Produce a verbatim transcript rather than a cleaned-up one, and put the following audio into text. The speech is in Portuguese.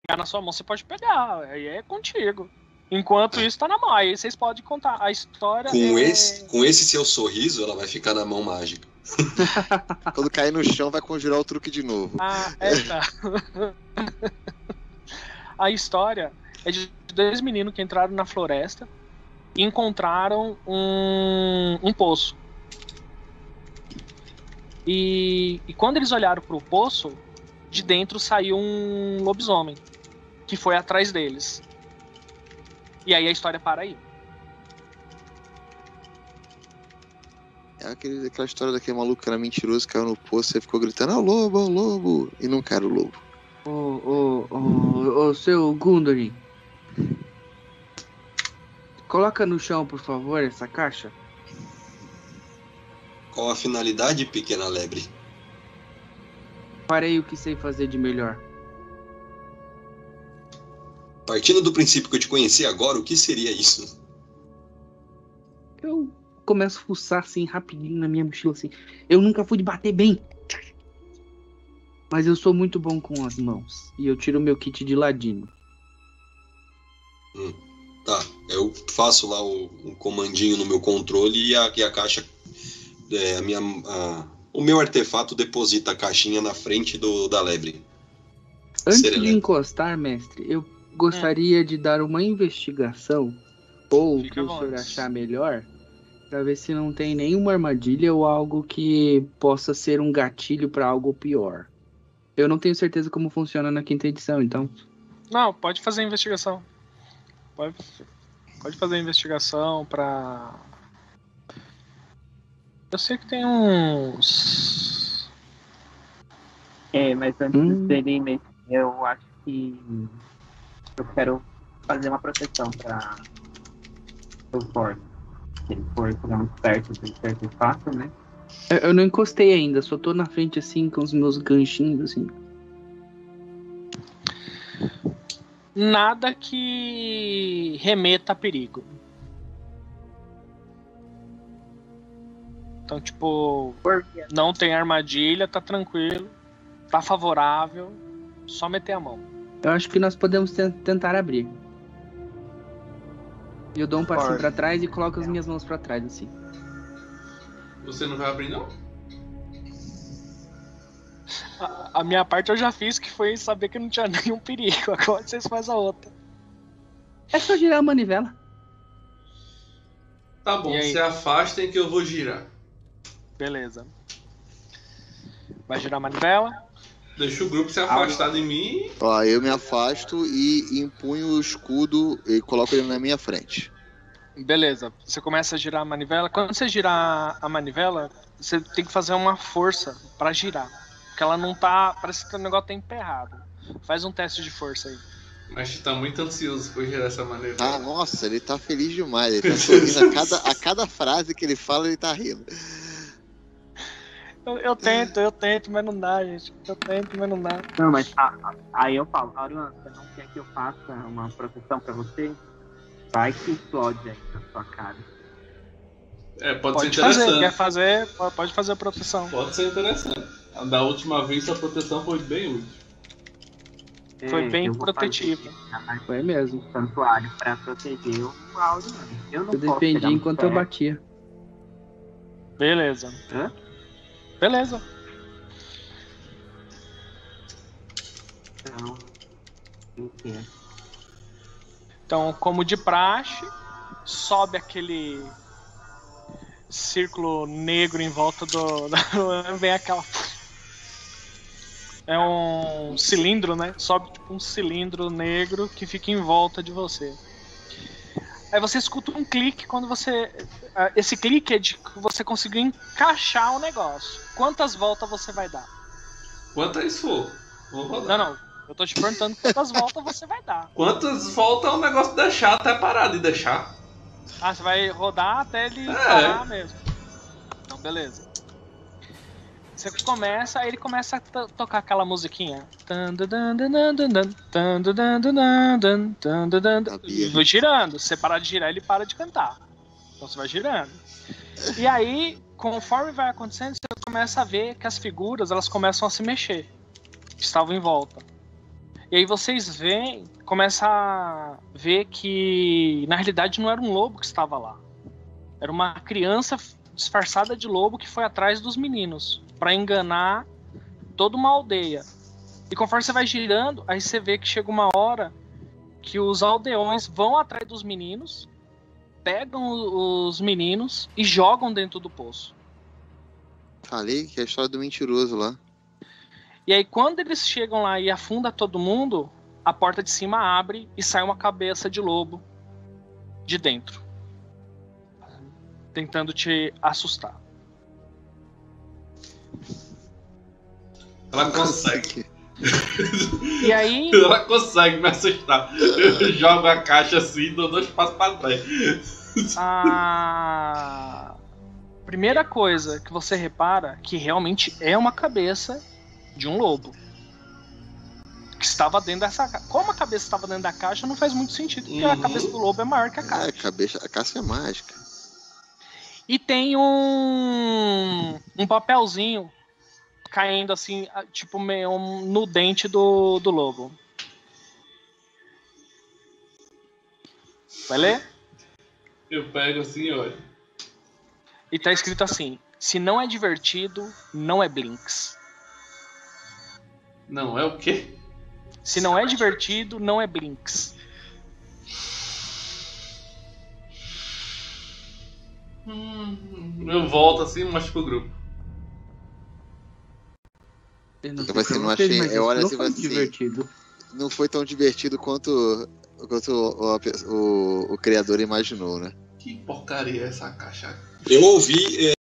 na sua mão, você pode pegar. Aí é contigo. Enquanto isso, tá na mão. Aí vocês podem contar. A história Com, é... esse, com esse seu sorriso, ela vai ficar na mão mágica. Quando cair no chão, vai conjurar o truque de novo. Ah, é, tá. A história é de dois meninos que entraram na floresta e encontraram um, um poço. E, e quando eles olharam pro poço, de dentro saiu um lobisomem que foi atrás deles. E aí a história para aí. É aquele, aquela história daquele maluco que era mentiroso, caiu no poço e ficou gritando: "É o lobo, é o lobo!" E nunca era o lobo. Ô, ô, ô, ô, seu Gundorin. Coloca no chão, por favor, essa caixa. Qual a finalidade, pequena lebre? Farei o que sei fazer de melhor. Partindo do princípio que eu te conheci agora, o que seria isso? Eu começo a fuçar assim, rapidinho na minha mochila, assim. Eu nunca fui de bater bem. Mas eu sou muito bom com as mãos. E eu tiro meu kit de ladino. Hum, tá, eu faço lá o, um comandinho no meu controle e a, e a caixa... É, a minha, a, o meu artefato deposita a caixinha na frente do, da lebre. Antes Serelepe. de encostar, mestre, eu gostaria hum. de dar uma investigação, ou o que o senhor achar melhor, para ver se não tem nenhuma armadilha ou algo que possa ser um gatilho para algo pior. Eu não tenho certeza como funciona na quinta edição, então... Não, pode fazer a investigação. Pode, pode fazer a investigação pra... Eu sei que tem uns... É, mas antes Hum. dele, mestre, eu acho que eu quero fazer uma proteção pra o Ford. Se ele for chegar muito perto do artefato, né? Eu, eu não encostei ainda, só tô na frente assim, com os meus ganchinhos, assim. Nada que remeta a perigo. Então, tipo, não tem armadilha, tá tranquilo, tá favorável, só meter a mão. Eu acho que nós podemos te- tentar abrir. Eu dou um passinho Ford. pra trás e coloco as minhas mãos pra trás, assim. Você não vai abrir, não? A, a minha parte eu já fiz, que foi saber que não tinha nenhum perigo. Agora vocês fazem a outra. É só girar a manivela. Tá bom, E aí? se afastem que eu vou girar. Beleza. Vai girar a manivela. Deixa o grupo se afastar de mim. Ó, eu me afasto e empunho o escudo e coloco ele na minha frente. Beleza. Você começa a girar a manivela. Quando você girar a manivela, você tem que fazer uma força pra girar. Porque ela não tá... Parece que o negócio tá emperrado. Faz um teste de força aí. Mas tá muito ansioso por girar essa maneira. Ah, nossa, ele tá feliz demais. Ele tá sorrindo a cada, a cada frase que ele fala, ele tá rindo. Eu, eu tento, eu tento, mas não dá, gente. Eu tento, mas não dá. Não, mas ah, ah, aí eu falo, Aruan, você não quer que eu faça uma proteção pra você? Vai que explode aí na sua cara. É, pode, Pode ser fazer, interessante. quer fazer, pode fazer a proteção. Pode ser interessante. Da última vez a proteção foi bem útil. Foi É, bem eu vou protetiva. fazer Foi mesmo. um santuário pra proteger o Aruan. Eu não Eu posso defendi chegar muito enquanto eu perto. batia. Beleza. Hã? Beleza. Então, o que é? Então, como de praxe, sobe aquele círculo negro em volta do... do- vem aquela... É um cilindro, né? Sobe tipo um cilindro negro que fica em volta de você. Aí você escuta um clique quando você... ah, Esse clique é de que você conseguiu encaixar o negócio. Quantas voltas você vai dar? Quantas for? Vou rodar. Não, não. Eu tô te perguntando quantas voltas você vai dar. Quantas voltas é o negócio deixar até parar de deixar? Ah, você vai rodar até ele É. parar mesmo. Então, beleza. Você começa, aí ele começa a to- tocar aquela musiquinha. Sabia. Vai girando. Se você parar de girar, ele para de cantar. Então você vai girando. E aí, conforme vai acontecendo, você começa a ver que as figuras elas começam a se mexer. Que estavam em volta. E aí vocês veem, começam a ver que na realidade não era um lobo que estava lá. Era uma criança disfarçada de lobo que foi atrás dos meninos para enganar toda uma aldeia. E conforme você vai girando, aí você vê que chega uma hora que os aldeões vão atrás dos meninos, pegam os meninos e jogam dentro do poço. Falei que é a história do mentiroso lá. E aí quando eles chegam lá e afunda todo mundo, a porta de cima abre e sai uma cabeça de lobo de dentro, tentando te assustar. Ela consegue. E aí... Ela consegue me assustar. Eu jogo a caixa assim e dou dois passos pra trás. A primeira coisa que você repara que realmente é uma cabeça de um lobo que estava dentro dessa caixa. Como a cabeça estava dentro da caixa não faz muito sentido, porque uhum. a cabeça do lobo é maior que a caixa. É, a, cabeça, a caixa é mágica. E tem um um papelzinho caindo assim, tipo meio no dente do, do lobo. Vai ler? Eu pego assim e olho. E tá escrito assim: se não é divertido, não é Blinks. Não é o quê? Se não é divertido, não é Blinks. Hum, eu volto assim e mostro pro grupo. Eu não, eu assim, não achei, mas eu olho não assim, foi assim, divertido. Não foi tão divertido quanto, quanto o, o, o, o criador imaginou, né? Que porcaria é essa caixa? Eu ouvi... É...